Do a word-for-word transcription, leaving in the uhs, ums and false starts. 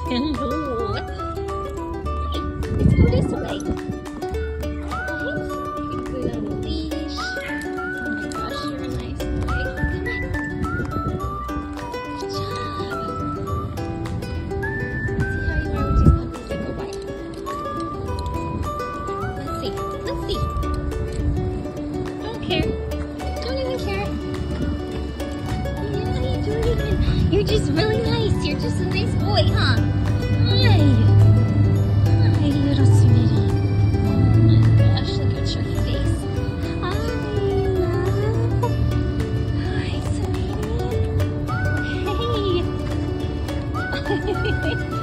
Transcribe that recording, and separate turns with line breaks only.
Hello. Let's go this way. Right? Good on the leash. Oh my gosh, you're a nice boy. Come on. Good job. See how you are with these puppies that go by. Let's see. Let's see. Don't care. Don't even care. Yeah, you don't even. You're just really nice. You're just a nice boy, huh? Hi. Hi, little sweetie. Oh my gosh, look at your face. Hi, love. Hi, sweetie. Hey.